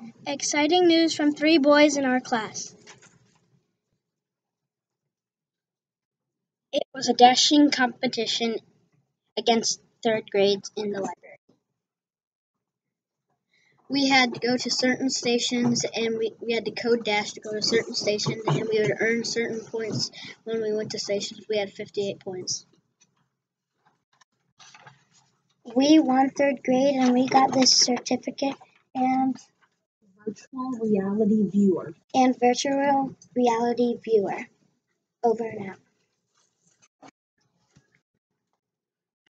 Exciting news from 3 boys in our class. It was a dashing competition against 3rd grades in the library. We had to go to certain stations and we had to code dash to go to certain stations, and we would earn certain points when we went to stations. We had 58 points. We won 3rd grade and we got this certificate and virtual reality viewer. Over and out.